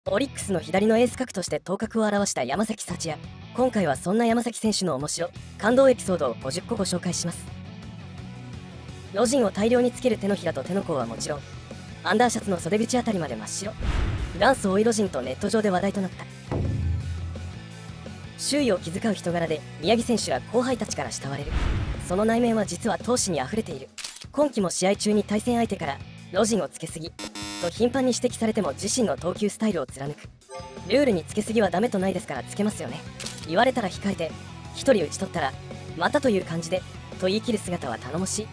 オリックスの左のエース格として頭角を現した山崎福也。今回はそんな山崎選手の面白感動エピソードを50個ご紹介します。ロジンを大量につける手のひらと手の甲はもちろん、アンダーシャツの袖口あたりまで真っ白。元祖追いロジンとネット上で話題となった。周囲を気遣う人柄で宮城選手ら後輩たちから慕われる。その内面は実は闘志にあふれている。今季も試合中に対戦相手からロジンをつけすぎと頻繁に指摘されても自身の投球スタイルを貫く。ルールにつけすぎはダメとないですからつけますよね。言われたら控えて、一人打ち取ったらまたという感じでと言い切る姿は頼もしい。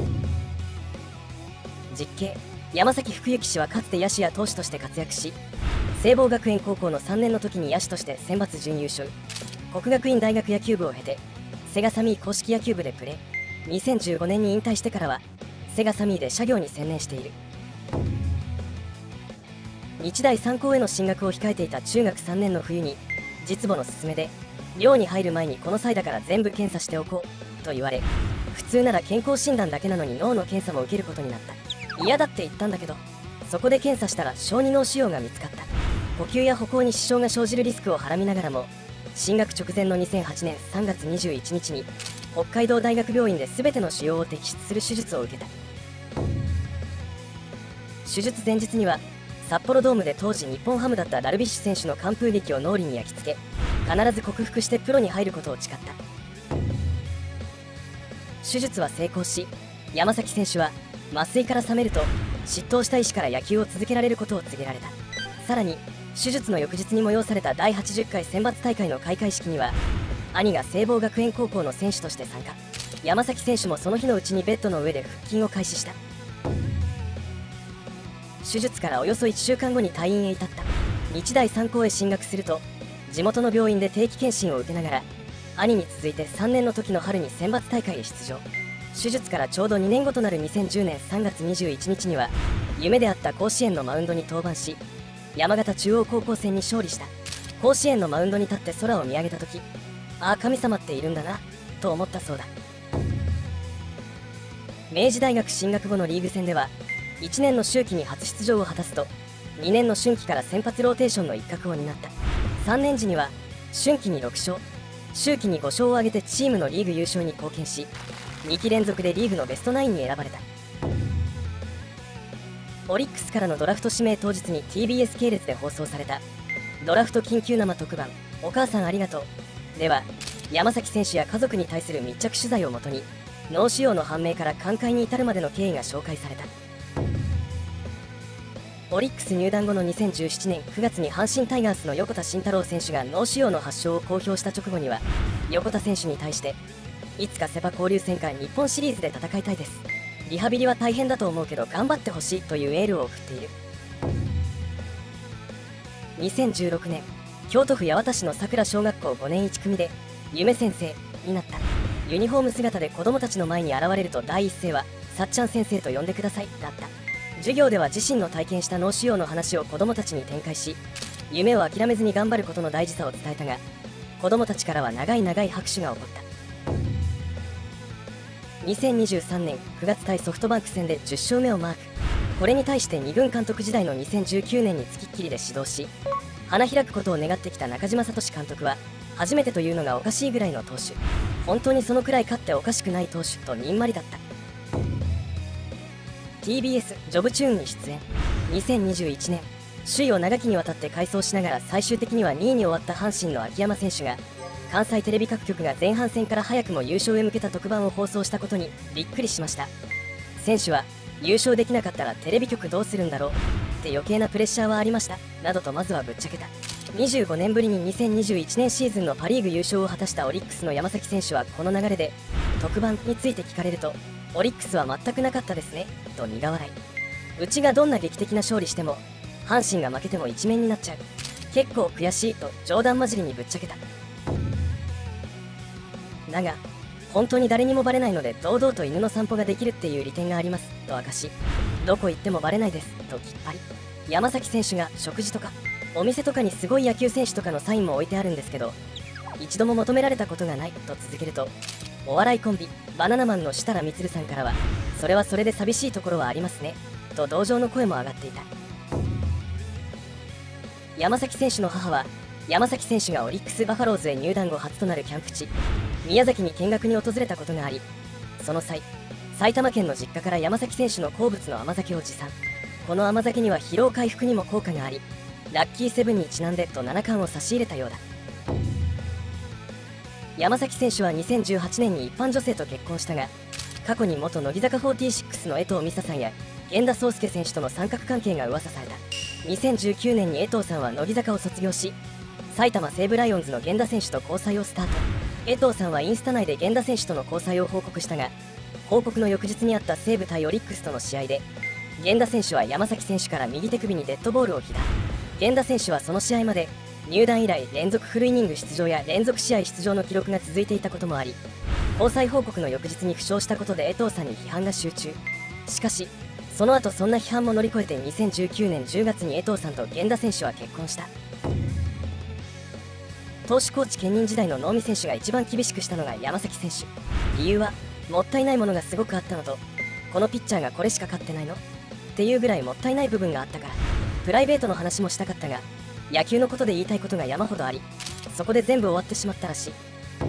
実刑山崎福之氏はかつて野手や投手として活躍し、聖望学園高校の3年の時に野手として選抜準優勝、国学院大学野球部を経てセガサミー公式野球部でプレー。2015年に引退してからはセガサミーで社業に専念している。日大三高への進学を控えていた中学3年の冬に実母の勧めで寮に入る前にこの際だから全部検査しておこうと言われ、普通なら健康診断だけなのに脳の検査も受けることになった。嫌だって言ったんだけど、そこで検査したら小児脳腫瘍が見つかった。呼吸や歩行に支障が生じるリスクをはらみながらも、進学直前の2008年3月21日に北海道大学病院で全ての腫瘍を摘出する手術を受けた。手術前日には札幌ドームで当時日本ハムだったダルビッシュ選手の完封劇を脳裏に焼き付け、必ず克服してプロに入ることを誓った。手術は成功し、山崎選手は麻酔から覚めると執刀した医師から野球を続けられることを告げられた。さらに手術の翌日に催された第80回選抜大会の開会式には兄が聖望学園高校の選手として参加。山崎選手もその日のうちにベッドの上で腹筋を開始した。手術からおよそ1週間後に退院へ至った。日大三高へ進学すると地元の病院で定期検診を受けながら兄に続いて3年の時の春に選抜大会へ出場。手術からちょうど2年後となる2010年3月21日には夢であった甲子園のマウンドに登板し、山形中央高校戦に勝利した。甲子園のマウンドに立って空を見上げた時、ああ神様っているんだなと思ったそうだ。明治大学進学後のリーグ戦では1年の秋季に初出場を果たすと、2年の春季から先発ローテーションの一角を担った。3年時には春季に6勝、秋季に5勝を挙げてチームのリーグ優勝に貢献し、2期連続でリーグのベストナインに選ばれた。オリックスからのドラフト指名当日に TBS 系列で放送されたドラフト緊急生特番「お母さんありがとう」では、山崎選手や家族に対する密着取材をもとに脳腫瘍の判明から寛解に至るまでの経緯が紹介された。オリックス入団後の2017年9月に阪神タイガースの横田慎太郎選手が脳腫瘍の発症を公表した直後には、横田選手に対していつかセパ交流戦か日本シリーズで戦いたいです、リハビリは大変だと思うけど頑張ってほしいというエールを送っている。2016年、京都府八幡市の桜小学校5年1組で夢先生になった。ユニフォーム姿で子供たちの前に現れると第一声はさっちゃん先生と呼んでくださいだった。授業では自身の体験した脳腫瘍の話を子供たちに展開し、夢を諦めずに頑張ることの大事さを伝えたが、子供たちからは長い長い拍手が起こった。2023年9月対ソフトバンク戦で10勝目をマーク。これに対して2軍監督時代の2019年につきっきりで指導し、花開くことを願ってきた中島聡監督は、初めてというのがおかしいぐらいの投手、本当にそのくらい勝っておかしくない投手とにんまりだった。TBS ジョブチューンに出演。2021年、首位を長きにわたって快走しながら最終的には2位に終わった阪神の秋山選手が、関西テレビ各局が前半戦から早くも優勝へ向けた特番を放送したことにびっくりしました。選手は優勝できなかったらテレビ局どうするんだろうって余計なプレッシャーはありましたなどとまずはぶっちゃけた。25年ぶりに2021年シーズンのパ・リーグ優勝を果たしたオリックスの山崎選手はこの流れで特番について聞かれると、オリックスは全くなかったですねと苦笑い。うちがどんな劇的な勝利しても阪神が負けても一面になっちゃう、結構悔しいと冗談交じりにぶっちゃけた。だが本当に誰にもバレないので堂々と犬の散歩ができるっていう利点がありますと明かし、どこ行ってもバレないですときっぱり。山崎選手が食事とかお店とかにすごい野球選手とかのサインも置いてあるんですけど、一度も求められたことがないと続けると、お笑いコンビバナナマンの設楽充さんからは、それはそれで寂しいところはありますねと同情の声も上がっていた。 山崎選手の母は、山崎選手がオリックス・バファローズへ入団後初となるキャンプ地宮崎に見学に訪れたことがあり、その際埼玉県の実家から山崎選手の好物の甘酒を持参。この甘酒には疲労回復にも効果があり、ラッキーセブンにちなんでと七冠を差し入れたようだ。山崎選手は2018年に一般女性と結婚したが、過去に元乃木坂46の江藤美沙さんや源田壮亮選手との三角関係が噂された。2019年に江藤さんは乃木坂を卒業し、埼玉西武ライオンズの源田選手と交際をスタート。江藤さんはインスタ内で源田選手との交際を報告したが、報告の翌日にあった西武対オリックスとの試合で、源田選手は山崎選手から右手首にデッドボールを被打。源田選手はその試合まで入団以来連続フルイニング出場や連続試合出場の記録が続いていたこともあり、交際報告の翌日に負傷したことで江藤さんに批判が集中。しかしその後そんな批判も乗り越えて2019年10月に江藤さんと源田選手は結婚した。投手コーチ兼任時代の能見選手が一番厳しくしたのが山崎選手。理由はもったいないものがすごくあったのと、このピッチャーがこれしか勝ってないのっていうぐらいもったいない部分があったから。プライベートの話もしたかったが、野球のことで言いたいことが山ほどあり、そこで全部終わってしまったらし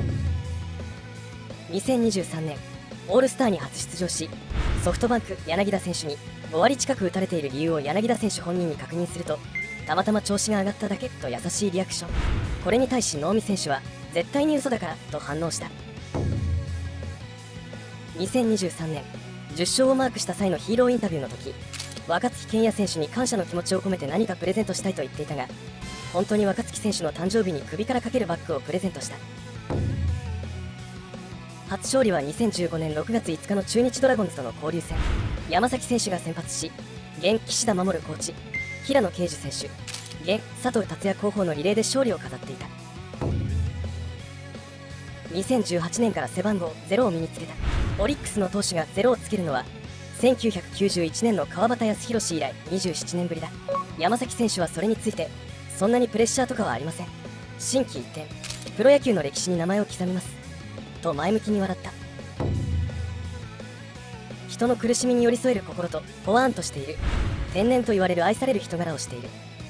い。2023年オールスターに初出場し、ソフトバンク柳田選手に5割近く打たれている理由を柳田選手本人に確認すると、たまたま調子が上がっただけと優しいリアクション。これに対し能見選手は絶対に嘘だからと反応した。2023年10勝をマークした際のヒーローインタビューの時、若月健也選手に感謝の気持ちを込めて何かプレゼントしたいと言っていたが、本当に若月選手の誕生日に首からかけるバッグをプレゼントした。初勝利は2015年6月5日の中日ドラゴンズとの交流戦。山崎選手が先発し、現岸田守コーチ、平野啓樹選手、現佐藤達也候補のリレーで勝利を飾っていた。2018年から背番号0を身につけた。オリックスの投手が0をつけるのは1991年の川端康弘以来27年ぶりだ。山崎選手はそれについて、そんなにプレッシャーとかはありません、心機一転プロ野球の歴史に名前を刻みますと前向きに笑った。人の苦しみに寄り添える心とポワーンとしている、天然と言われる愛される人柄をしている。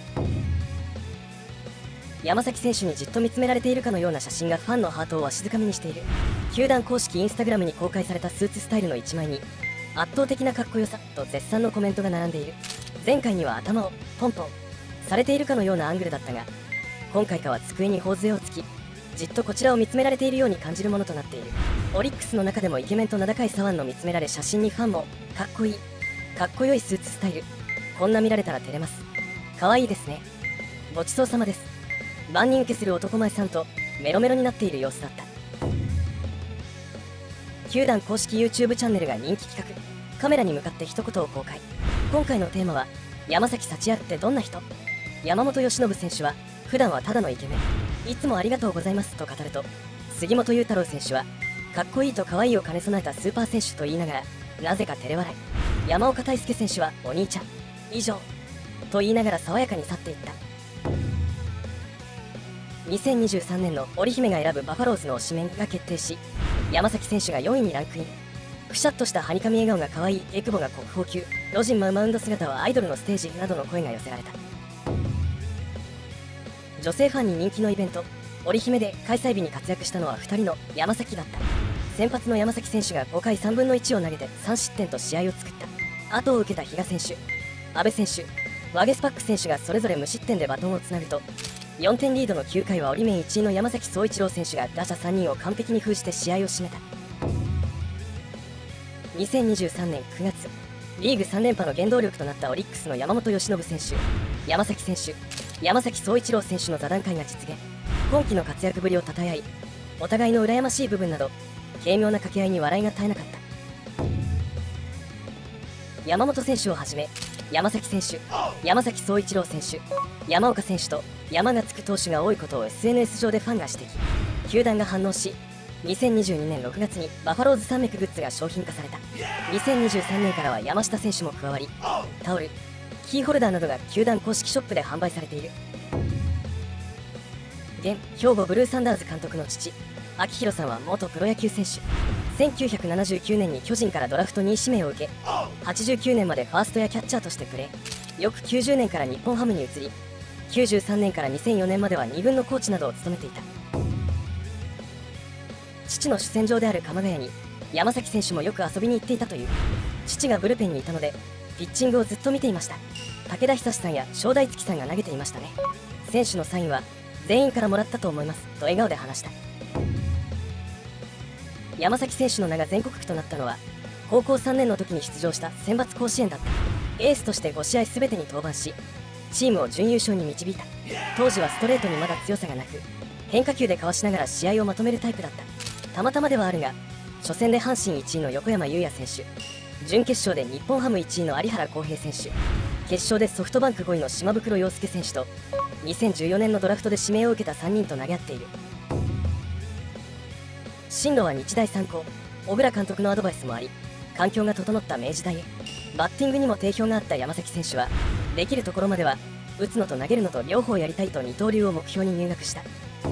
山崎選手にじっと見つめられているかのような写真がファンのハートをわしづかみにしている。球団公式インスタグラムに公開されたスーツスタイルの1枚に、圧倒的なかっこよさと絶賛のコメントが並んでいる。前回には頭をポンポンされているかのようなアングルだったが、今回かは机に頬杖をつき、じっとこちらを見つめられているように感じるものとなっている。オリックスの中でもイケメンと名高い左腕の見つめられ、写真にファンもかっこいい、かっこよいスーツスタイル、こんな見られたら照れます、かわいいですね、ごちそうさまです、万人受けする男前さんとメロメロになっている様子だった。球団公式 YouTube チャンネルが人気企画、カメラに向かって一言を公開。今回のテーマは、山崎幸也ってどんな人？山本由伸選手は普段はただのイケメン、いつもありがとうございますと語ると、杉本裕太郎選手はかっこいいと可愛いを兼ね備えたスーパー選手と言いながらなぜか照れ笑い。山岡大輔選手はお兄ちゃん以上と言いながら爽やかに去っていった。2023年の織姫が選ぶバファローズの推しメンが決定し、山崎選手が4位にランクイン。くしゃっとしたはにかみ笑顔が可愛いエクボが国宝級、ロジンマウンド姿はアイドルのステージなどの声が寄せられた。女性ファンに人気のイベント、織姫で開催日に活躍したのは2人の山崎だった。先発の山崎選手が5回3分の1を投げて3失点と試合を作った。後を受けた比嘉選手、阿部選手、ワゲスパック選手がそれぞれ無失点でバトンをつなぐと、4点リードの9回はオリメン1位の山崎総一郎選手が打者3人を完璧に封じて試合を締めた。2023年9月、リーグ3連覇の原動力となったオリックスの山本由伸選手、山崎選手、山崎総一郎選手の座談会が実現。今季の活躍ぶりをたたえ合い、お互いの羨ましい部分など軽妙な掛け合いに笑いが絶えなかった。山本選手をはじめ、山崎選手、山崎総一郎選手、山岡選手と山がつく投手が多いことを SNS 上でファンが指摘。球団が反応し、2022年6月にバファローズ山脈グッズが商品化された。2023年からは山下選手も加わり、タオル、キーホルダーなどが球団公式ショップで販売されている。現兵庫ブルーサンダーズ監督の父、秋広さんは元プロ野球選手。1979年に巨人からドラフト2位指名を受け、89年までファーストやキャッチャーとしてプレー。翌90年から日本ハムに移り、 93年から2004年までは2軍のコーチなどを務めていた。父の主戦場である鎌ヶ谷に山崎選手もよく遊びに行っていたという。父がブルペンにいたのでピッチングをずっと見ていました。武田久さんや正代月さんが投げていましたね。選手のサインは全員からもらったと思いますと笑顔で話した。山崎選手の名が全国区となったのは高校3年の時に出場した選抜甲子園だった。エースとして5試合全てに登板しチームを準優勝に導いた。当時はストレートにまだ強さがなく変化球でかわしながら試合をまとめるタイプだった。たまたまではあるが初戦で阪神1位の横山裕也選手、準決勝で日本ハム1位の有原航平選手、決勝でソフトバンク5位の島袋洋介選手と2014年のドラフトで指名を受けた3人と投げ合っている。進路は日大三高、小倉監督のアドバイスもあり環境が整った明治大へ。バッティングにも定評があった山崎選手はできるところまでは打つのと投げるのと両方やりたいと二刀流を目標に入学した。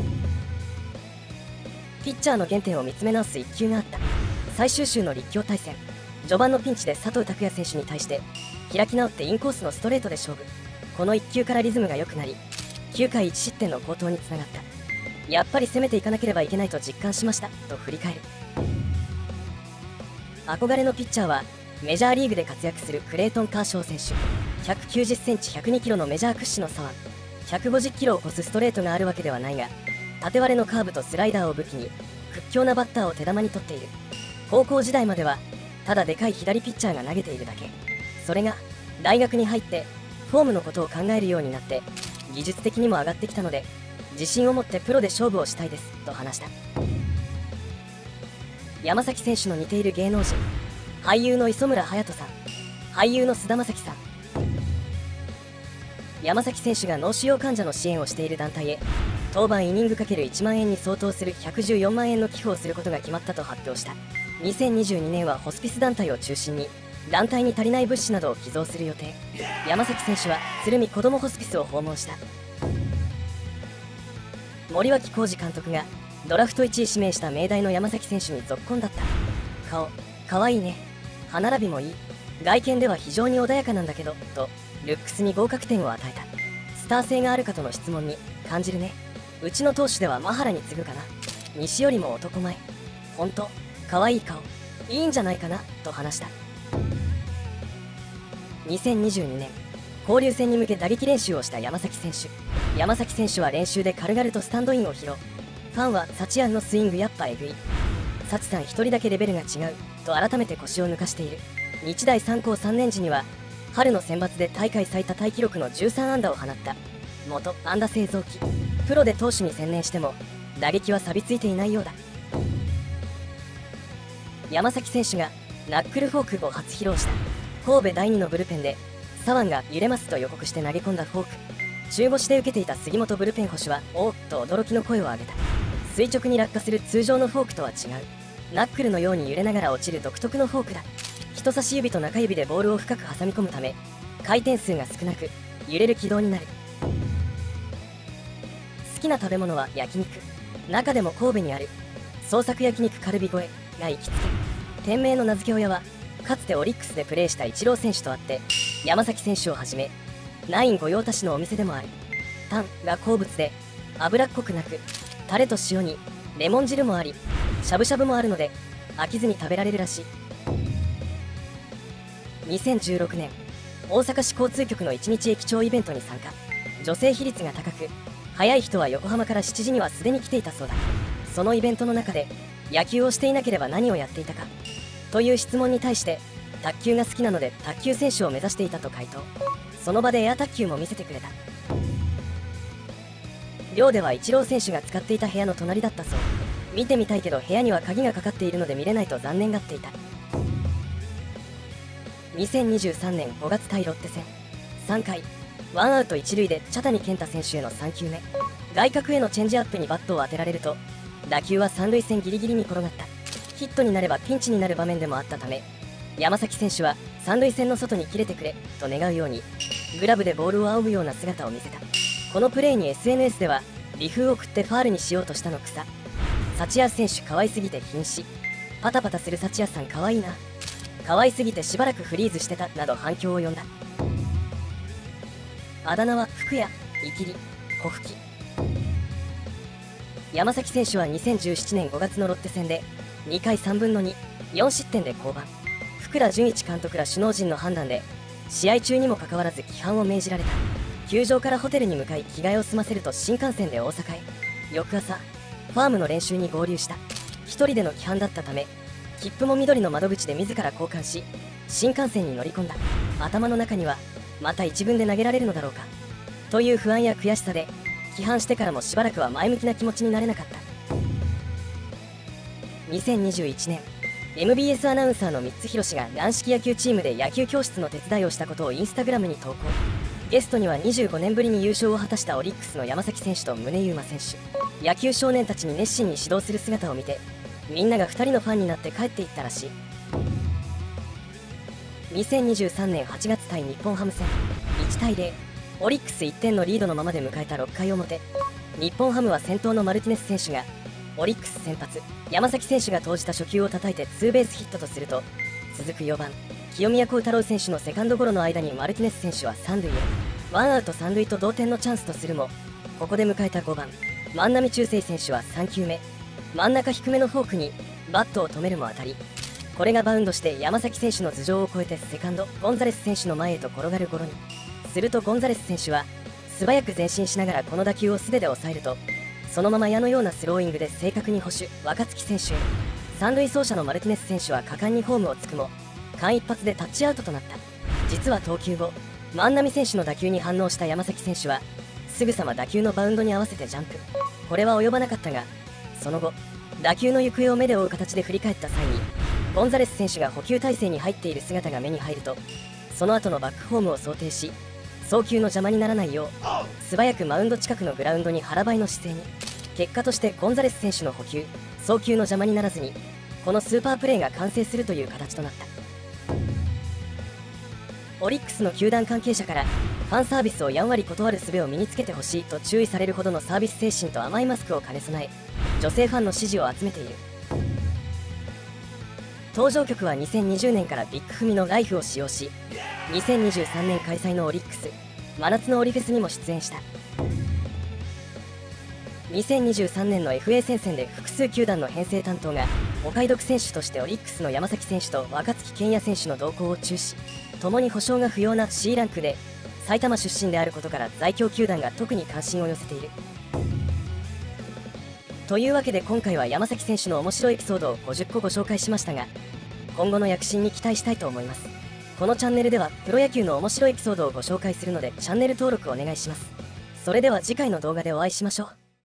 ピッチャーの原点を見つめ直す一球があった。最終週の立教対戦、序盤のピンチで佐藤拓也選手に対して開き直ってインコースのストレートで勝負。この1球からリズムが良くなり9回1失点の好投につながった。やっぱり攻めていかなければいけないと実感しましたと振り返る。憧れのピッチャーはメジャーリーグで活躍するクレイトン・カーショー選手。190センチ102キロのメジャー屈指の左腕、150キロを超すストレートがあるわけではないが縦割れのカーブとスライダーを武器に屈強なバッターを手玉に取っている。高校時代まではただでかい左ピッチャーが投げているだけ。それが大学に入ってフォームのことを考えるようになって技術的にも上がってきたので自信を持ってプロで勝負をしたいですと話した。山崎選手の似ている芸能人、俳優の磯村勇斗さん、俳優の菅田将暉さん。山崎選手が脳腫瘍患者の支援をしている団体へ当番イニング ×1 万円に相当する114万円の寄付をすることが決まったと発表した。2022年はホスピス団体を中心に団体に足りない物資などを寄贈する予定。山崎選手は鶴見こどもホスピスを訪問した。森脇浩二監督がドラフト1位指名した明大の山崎選手にぞっこんだった。顔かわいいね、歯並びもいい、外見では非常に穏やかなんだけどとルックスに合格点を与えた。スター性があるかとの質問に感じるね、うちの投手ではマハラに次ぐかな、西よりも男前、ほんとかわいい顔、いいんじゃないかなと話した。2022年交流戦に向け打撃練習をした山崎選手。山崎選手は練習で軽々とスタンドインを披露。ファンは幸庵のスイングやっぱえぐい、幸さん一人だけレベルが違うと改めて腰を抜かしている。日大三高3年時には春の選抜で大会最多タイ記録の13安打を放った元安打製造機。プロで投手に専念しても打撃は錆びついていないようだ。山崎選手がナックルフォークを初披露した。神戸第2のブルペンで左腕が揺れますと予告して投げ込んだフォーク。中腰で受けていた杉本ブルペン捕手はおーっと驚きの声を上げた。垂直に落下する通常のフォークとは違うナックルのように揺れながら落ちる独特のフォークだ。人差し指と中指でボールを深く挟み込むため回転数が少なく揺れる軌道になる。好きな食べ物は焼肉。中でも神戸にある創作焼肉カルビ越えが行きつけ。店名の名付け親はかつてオリックスでプレーしたイチロー選手とあって山崎選手をはじめナイン御用達のお店でもある。タンが好物で脂っこくなくタレと塩にレモン汁もありしゃぶしゃぶもあるので飽きずに食べられるらしい。2016年大阪市交通局の1日駅長イベントに参加。女性比率が高く早い人は横浜から7時にはすでに来ていたそうだ。そのイベントの中で野球をしていなければ何をやっていたかという質問に対して卓球が好きなので卓球選手を目指していたと回答。その場でエア卓球も見せてくれた。寮ではイチロー選手が使っていた部屋の隣だったそう。見てみたいけど部屋には鍵がかかっているので見れないと残念がっていた。2023年5月対ロッテ戦3回ワンアウト1塁で茶谷健太選手への3球目、外角へのチェンジアップにバットを当てられると打球は三塁線ギリギリに転がった。ヒットになればピンチになる場面でもあったため山崎選手は三塁線の外に切れてくれと願うようにグラブでボールを仰ぐような姿を見せた。このプレーに SNS では微風を食ってファールにしようとしたの草、幸谷選手可愛すぎて瀕死、パタパタする幸谷さん可愛いな、可愛すぎてしばらくフリーズしてたなど反響を呼んだ。あだ名は福谷。 イキリ、小吹。山崎選手は2017年5月のロッテ戦で2回3分の2、4失点で降板。福良純一監督ら首脳陣の判断で試合中にもかかわらず規範を命じられた。球場からホテルに向かい着替えを済ませると新幹線で大阪へ。翌朝ファームの練習に合流した。一人での規範だったため切符も緑の窓口で自ら交換し新幹線に乗り込んだ。頭の中にはまた一軍で投げられるのだろうかという不安や悔しさで規範してからもしばらくは前向きな気持ちになれなかった。2021年 MBS アナウンサーの三津博が軟式野球チームで野球教室の手伝いをしたことをインスタグラムに投稿。ゲストには25年ぶりに優勝を果たしたオリックスの山崎選手と宗佑磨選手。野球少年たちに熱心に指導する姿を見てみんなが2人のファンになって帰っていったらしい。2023年8月対日本ハム戦1対0、オリックス1点のリードのままで迎えた6回表、日本ハムは先頭のマルティネス選手がオリックス先発山崎選手が投じた初球を叩いてツーベースヒットとすると、続く4番清宮幸太郎選手のセカンドゴロの間にマルティネス選手は3塁へ。ワンアウト3塁と同点のチャンスとするも、ここで迎えた5番万波中正選手は3球目真ん中低めのフォークにバットを止めるも当たり、これがバウンドして山崎選手の頭上を越えてセカンドゴンザレス選手の前へと転がるゴロに。するとゴンザレス選手は素早く前進しながらこの打球を素手で抑えると、そのまま矢のようなスローイングで正確に捕手若月選手へ。三塁走者のマルティネス選手は果敢にホームをつくも間一髪でタッチアウトとなった。実は投球後万波選手の打球に反応した山崎選手はすぐさま打球のバウンドに合わせてジャンプ。これは及ばなかったが、その後打球の行方を目で追う形で振り返った際にゴンザレス選手が捕球体勢に入っている姿が目に入ると、その後のバックホームを想定し送球の邪魔にならないよう素早くマウンド近くのグラウンドに腹ばいの姿勢に。結果としてゴンザレス選手の捕球送球の邪魔にならずにこのスーパープレーが完成するという形となった。オリックスの球団関係者からファンサービスをやんわり断る術を身につけてほしいと注意されるほどのサービス精神と甘いマスクを兼ね備え女性ファンの支持を集めている。登場曲は2020年からビッグフミのライフを使用し、2023年開催のオリックス真夏のオリフェスにも出演した。2023年の FA 戦線で複数球団の編成担当がお買い得選手としてオリックスの山崎選手と若月健也選手の動向を注視、共に保証が不要な C ランクで埼玉出身であることから在京球団が特に関心を寄せている。というわけで今回は山崎選手の面白いエピソードを50個ご紹介しましたが、今後の躍進に期待したいと思います。このチャンネルではプロ野球の面白いエピソードをご紹介するのでチャンネル登録お願いします。それでは次回の動画でお会いしましょう。